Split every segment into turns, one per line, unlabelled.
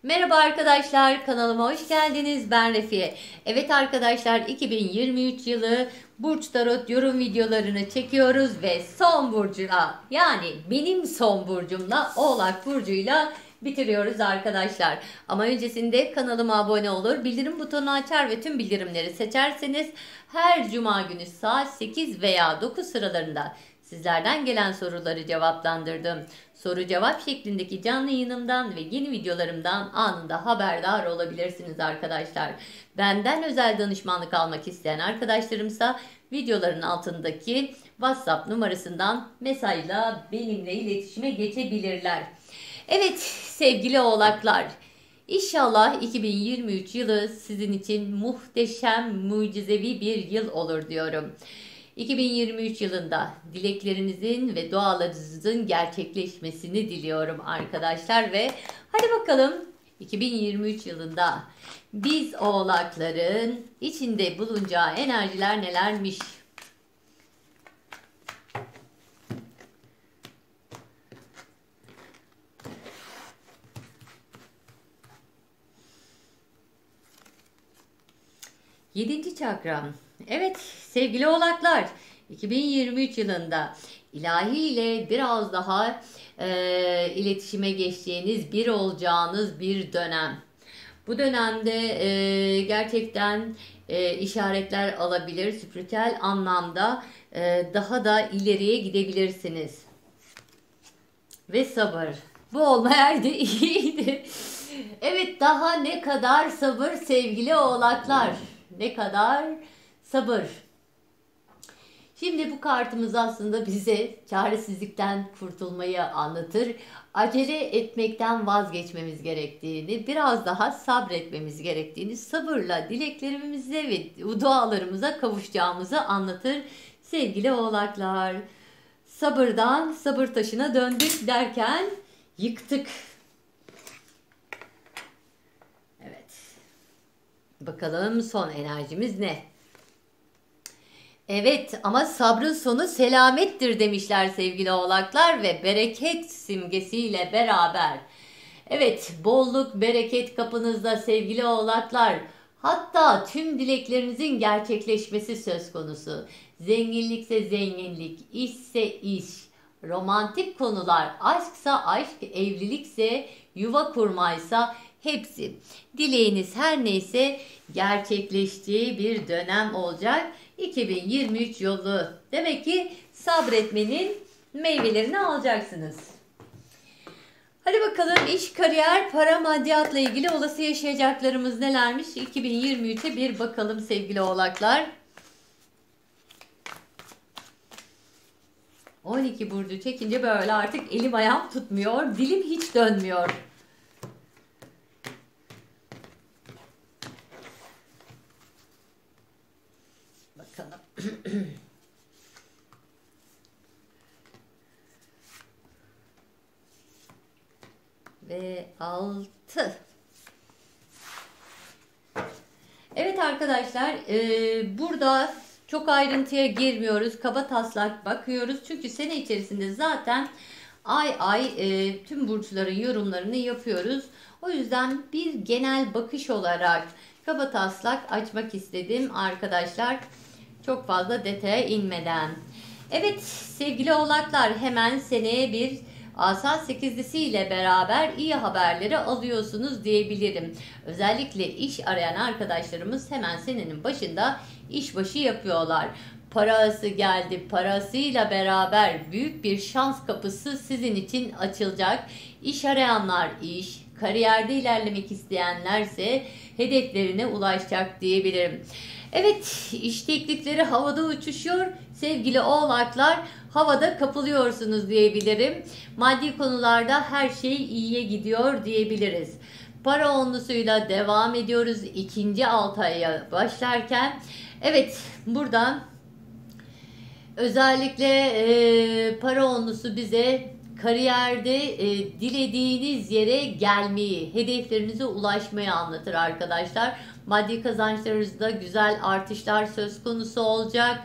Merhaba arkadaşlar, kanalıma hoş geldiniz. Ben Refiye. Evet arkadaşlar, 2023 yılı Burç Tarot yorum videolarını çekiyoruz ve son burcuna, yani benim son burcumla, Oğlak burcuyla bitiriyoruz arkadaşlar. Ama öncesinde kanalıma abone olur, bildirim butonunu açar ve tüm bildirimleri seçerseniz her cuma günü saat 8 veya 9 sıralarında sizlerden gelen soruları cevaplandırdım. Soru cevap şeklindeki canlı yayınımdan ve yeni videolarımdan anında haberdar olabilirsiniz arkadaşlar. Benden özel danışmanlık almak isteyen arkadaşlarımsa videoların altındaki WhatsApp numarasından mesajla benimle iletişime geçebilirler. Evet sevgili oğlaklar, İnşallah 2023 yılı sizin için muhteşem, mucizevi bir yıl olur diyorum. 2023 yılında dileklerinizin ve dualarınızın gerçekleşmesini diliyorum arkadaşlar ve hadi bakalım 2023 yılında biz oğlakların içinde bulunacağı enerjiler nelermiş? Yedinci çakram. Evet sevgili oğlaklar, 2023 yılında ilahi ile biraz daha iletişime geçeceğiniz, bir olacağınız bir dönem. Bu dönemde gerçekten işaretler alabilir, spiritüel anlamda daha da ileriye gidebilirsiniz. Ve sabır. Bu olmayaydı iyiydi. Evet, daha ne kadar sabır sevgili oğlaklar. Ne kadar sabır. Şimdi bu kartımız aslında bize çaresizlikten kurtulmayı anlatır. Acele etmekten vazgeçmemiz gerektiğini, biraz daha sabretmemiz gerektiğini, sabırla dileklerimize ve dualarımıza kavuşacağımızı anlatır sevgili oğlaklar. Sabırdan sabır taşına döndük derken yıktık. Evet. Bakalım son enerjimiz ne? Evet ama sabrın sonu selamettir demişler sevgili oğlaklar ve bereket simgesiyle beraber. Evet, bolluk bereket kapınızda sevgili oğlaklar. Hatta tüm dileklerinizin gerçekleşmesi söz konusu. Zenginlikse zenginlik, işse iş, romantik konular, aşksa aşk, evlilikse, yuva kurmaysa hepsi. Dileğiniz her neyse gerçekleştiği bir dönem olacak. 2023 yolu. Demek ki sabretmenin meyvelerini alacaksınız. Hadi bakalım iş, kariyer, para, maddiyatla ilgili olası yaşayacaklarımız nelermiş? 2023'e bir bakalım sevgili oğlaklar. 12 burcu çekince böyle artık elim ayağım tutmuyor, dilim hiç dönmüyor. Bakalım. Ve 6. Evet arkadaşlar, burada çok ayrıntıya girmiyoruz. Kaba taslak bakıyoruz. Çünkü sene içerisinde zaten ay ay tüm burçların yorumlarını yapıyoruz. O yüzden bir genel bakış olarak kaba taslak açmak istedim arkadaşlar. Çok fazla detaya inmeden. Evet sevgili oğlaklar, hemen seneye bir Asa sekizlisi ile beraber iyi haberleri alıyorsunuz diyebilirim. Özellikle iş arayan arkadaşlarımız hemen senenin başında işbaşı yapıyorlar. Parası geldi, parasıyla beraber büyük bir şans kapısı sizin için açılacak. İş arayanlar iş, kariyerde ilerlemek isteyenlerse hedeflerine ulaşacak diyebilirim. Evet, iş teklifleri havada uçuşuyor. Sevgili oğlaklar, havada kapılıyorsunuz diyebilirim. Maddi konularda her şey iyiye gidiyor diyebiliriz. Para onlusuyla devam ediyoruz ikinci 6 aya başlarken. Evet, buradan özellikle para onlusu bize kariyerde dilediğiniz yere gelmeyi, hedeflerinize ulaşmayı anlatır arkadaşlar. Maddi kazançlarınızda güzel artışlar söz konusu olacak.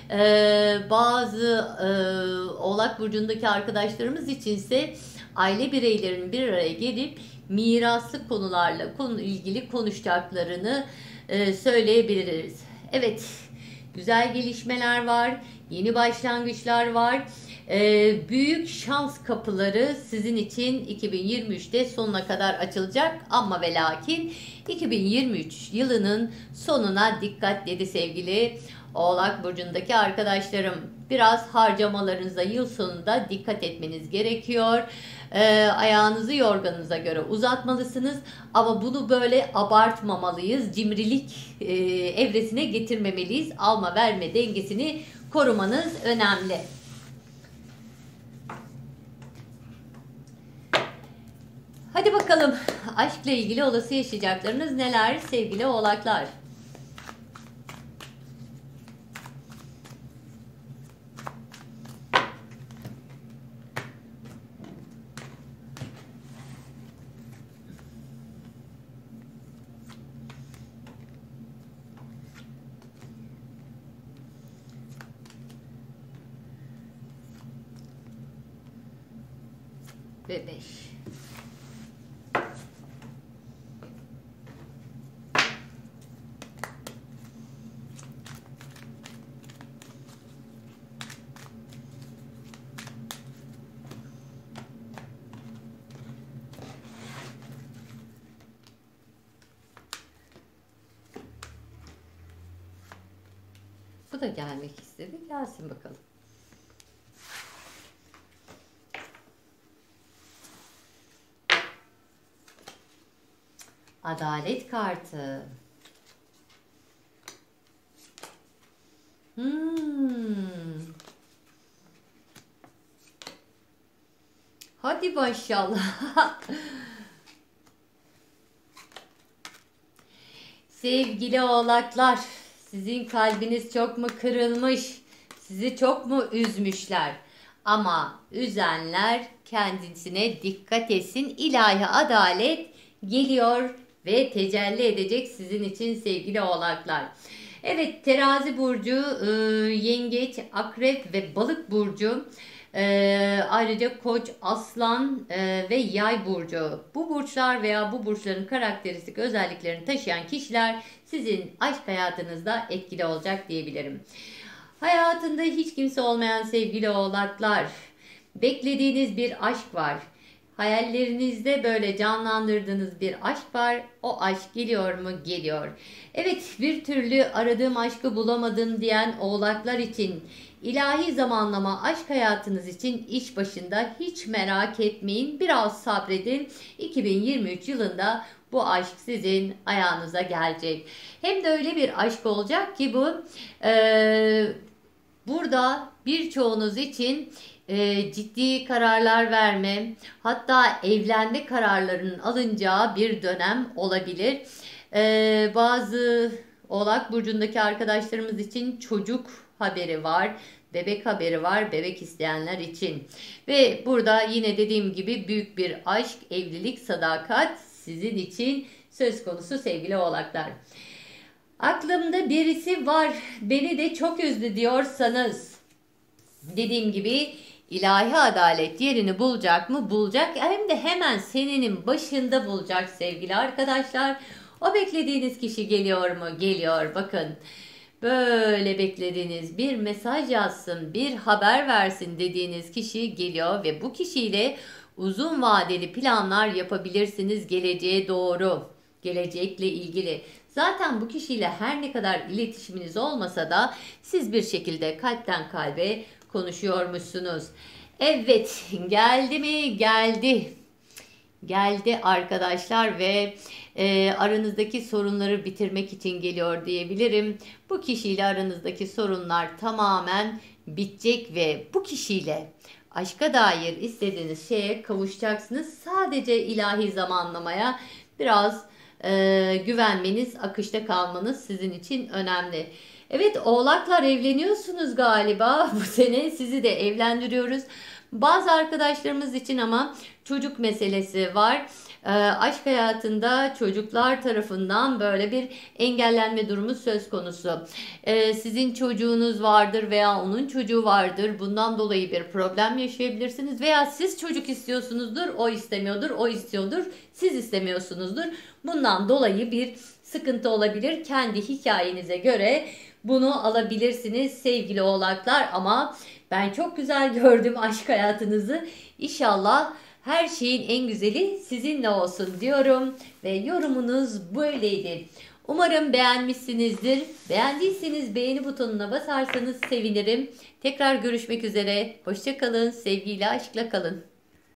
Bazı Oğlak Burcu'ndaki arkadaşlarımız içinse aile bireylerinin bir araya gelip miraslı konularla ilgili konuşacaklarını söyleyebiliriz. Evet, güzel gelişmeler var, yeni başlangıçlar var. Büyük şans kapıları sizin için 2023'te sonuna kadar açılacak ama ve lakin 2023 yılının sonuna dikkat dedi sevgili Oğlak burcundaki arkadaşlarım. Biraz harcamalarınıza yıl sonunda dikkat etmeniz gerekiyor. Ayağınızı yorganınıza göre uzatmalısınız ama bunu böyle abartmamalıyız. Cimrilik evresine getirmemeliyiz. Alma verme dengesini korumanız önemli. Hadi bakalım, aşkla ilgili olası yaşayacaklarınız neler sevgili oğlaklar? Ve 5. Bu da gelmek istedi. Gelsin bakalım. Adalet kartı. Hadi maşallah. Sevgili oğlaklar, sizin kalbiniz çok mu kırılmış? Sizi çok mu üzmüşler? Ama üzenler kendisine dikkat etsin. İlahi adalet geliyor ve tecelli edecek sizin için sevgili oğlaklar. Evet, terazi burcu, yengeç, akrep ve balık burcu, ayrıca koç, aslan ve yay burcu. Bu burçlar veya bu burçların karakteristik özelliklerini taşıyan kişiler sizin aşk hayatınızda etkili olacak diyebilirim. Hayatında hiç kimse olmayan sevgili oğlaklar, beklediğiniz bir aşk var. Hayallerinizde böyle canlandırdığınız bir aşk var. O aşk geliyor mu? Geliyor. Evet, bir türlü aradığım aşkı bulamadım diyen oğlaklar için ilahi zamanlama aşk hayatınız için iş başında, hiç merak etmeyin. Biraz sabredin. 2023 yılında bu aşk sizin ayağınıza gelecek. Hem de öyle bir aşk olacak ki bu burada birçoğunuz için ciddi kararlar verme, hatta evlenme kararlarının alınacağı bir dönem olabilir. Bazı Oğlak burcundaki arkadaşlarımız için çocuk haberi var, bebek haberi var, bebek isteyenler için. Ve burada yine dediğim gibi büyük bir aşk, evlilik, sadakat sizin için söz konusu sevgili oğlaklar. Aklımda birisi var, beni de çok üzdü diyorsanız, dediğim gibi ilahi adalet yerini bulacak mı? Bulacak. Hem de hemen senenin başında bulacak sevgili arkadaşlar. O beklediğiniz kişi geliyor mu? Geliyor. Bakın, böyle beklediğiniz bir mesaj yazsın, bir haber versin dediğiniz kişi geliyor ve bu kişiyle uzun vadeli planlar yapabilirsiniz geleceğe doğru. Gelecekle ilgili. Zaten bu kişiyle her ne kadar iletişiminiz olmasa da siz bir şekilde kalpten kalbe konuşuyormuşsunuz. Evet, geldi mi? Geldi. Geldi arkadaşlar ve aranızdaki sorunları bitirmek için geliyor diyebilirim. Bu kişiyle aranızdaki sorunlar tamamen bitecek ve bu kişiyle aşka dair istediğiniz şeye kavuşacaksınız. Sadece ilahi zamanlamaya biraz güvenmeniz, akışta kalmanız sizin için önemli. Evet, oğlaklar evleniyorsunuz galiba. Bu sene sizi de evlendiriyoruz. Bazı arkadaşlarımız için ama çocuk meselesi var. Aşk hayatında çocuklar tarafından böyle bir engellenme durumu söz konusu. Sizin çocuğunuz vardır veya onun çocuğu vardır. Bundan dolayı bir problem yaşayabilirsiniz veya siz çocuk istiyorsunuzdur, o istemiyordur, o istiyordur, siz istemiyorsunuzdur. Bundan dolayı bir sıkıntı olabilir. Kendi hikayenize göre bunu alabilirsiniz sevgili oğlaklar, ama ben çok güzel gördüm aşk hayatınızı. İnşallah her şeyin en güzeli sizinle olsun diyorum ve yorumunuz böyleydi. Umarım beğenmişsinizdir. Beğendiyseniz beğeni butonuna basarsanız sevinirim. Tekrar görüşmek üzere. Hoşça kalın, sevgiyle, aşkla kalın.